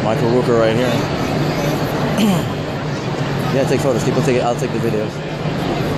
Michael Rooker right here. Yeah, take photos. People take it. I'll take the videos.